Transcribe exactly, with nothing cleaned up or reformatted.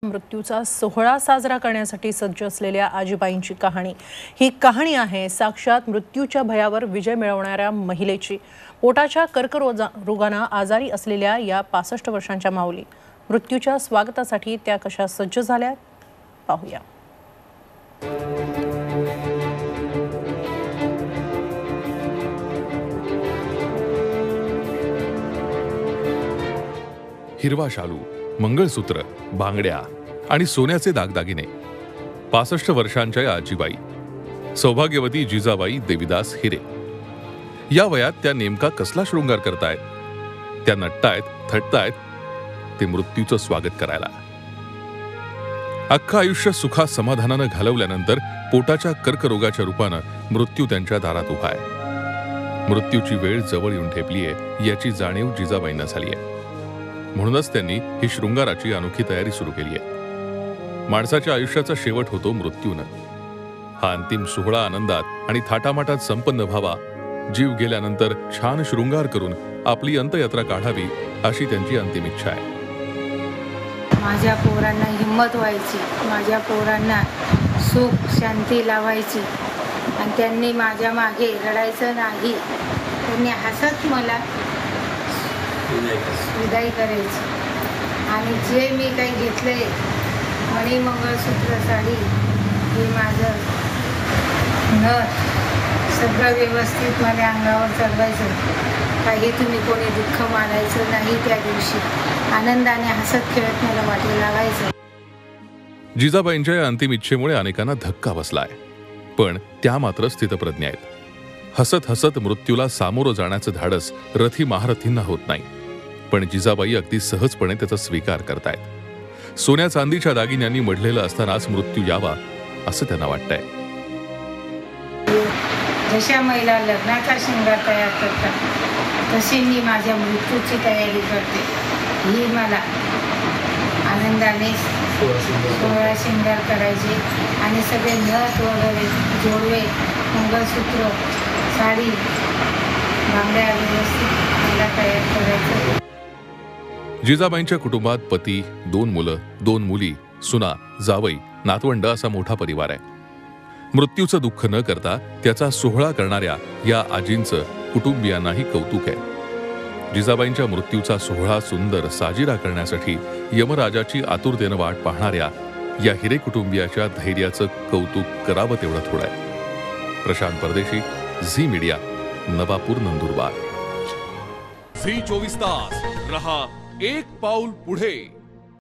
मृत्यूचा सोहळा साजरा करण्यासाठी सज्ज असलेल्या आजीबाईंची कहाणी ही कहाणी आहे साक्षात मृत्यूच्या भयावर विजय मिळवणाऱ्या महिलेची। पोटाच्या कर्करोगाने आजारी असलेल्या या पासष्ट वर्षांच्या माऊली मृत्यूच्या स्वागतासाठी त्या कशा सज्ज झाल्या पाहूया। हिरवा शालू, मंगळसूत्र, बांगड्या आणि सोन्याचे दागदागिने। पासष्ट वर्षांच्या या आजीबाई सौभाग्यवती जिजाबाई देविदास हिरे या वयात त्या नेमका कसला शृंगार करतायत? त्या नटतायत, थटतायत ते मृत्यूचं स्वागत करायला। अख्खं आयुष्य सुखा समाधानानं घालवल्यानंतर पोटाच्या कर्करोगाच्या रूपानं मृत्यू त्यांच्या दारात उभा आहे। मृत्यूची वेळ जवळ येऊन ठेपलीये याची जाणीव जिजाबाईंना झाली आहे। म्हणूनच त्यांनी ही शृंगाराची अनोखी तयारी सुरू केली आहे। माणसाच्या आयुष्याचा शेवट होतो मृत्यूनं। हा अंतिम सोहळा आनंदात आणि थाटामाटात संपन्न व्हावा, जीव गेल्यानंतर छान शृंगार करून आपली अंत्ययात्रा काढावी अशी त्यांची अंतिम इच्छा आहे। माझ्या पोरांना हिम्मत व्हायची, माझ्या पोरांना सुख शांती लावायची आणि त्यांनी माझ्या मागे रडायचं नाही, त्यांनी हसत मला विदाई करायची। आणि जे मी काही घेतलंय मणी मंगळसूत्र साडी हे माझं नथ सगळं व्यवस्थित माझ्या अंगावर चढवायचं। काही तुम्ही कोणी दुःख मानायचं नाही, त्या दिवशी आनंदाने हसत खेळत मला वाटे लावायचं। जिजाबाईंच्या या अंतिम इच्छेमुळे अनेकांना धक्का बसलाय, पण त्या मात्र स्थितप्रज्ञ आहेत। हसत हसत मृत्यूला सामोरं जाण्याचं धाडस रथी महारथींना होत नाही, पण जिजाबाई अगदी सहजपणे त्याचा स्वीकार करतायत। सोन्या चांदीच्या दागिन्यांनी मढलेलं असतानाच मृत्यू यावा असं त्यांना वाटतंय। जशा महिला लग्नाचा शृंगार तयार करतात तशी मी माझ्या मृत्यूची तयारी करते। ही मला आनंदाने सोहळा शृंगार करायचे आणि सगळे नथ वगैरे जोडवे मंगळसूत्र साडी बांगड्या व्यवस्थित मला तयार करायचं। जिजाबाईंच्या कुटुंबात पती, दोन मुलं, दोन मुली, सुना, जावई, नातवंड असा मोठा परिवार आहे। मृत्यूचं दुःख न करता त्याचा सोहळा करणाऱ्या या आजींचं कुटुंबियांनाही कौतुक आहे। जिजाबाईंच्या मृत्यूचा सोहळा सुंदर साजिरा करण्यासाठी यमराजाची आतुरतेनं वाट पाहणाऱ्या या हिरे कुटुंबियाच्या धैर्याचं कौतुक करावं तेवढं थोडं आहे। Prashant Pardeshi, Zee media, Navapur, Nandurbar. Zee चोवीस तास रहा एक पाऊल पुढे।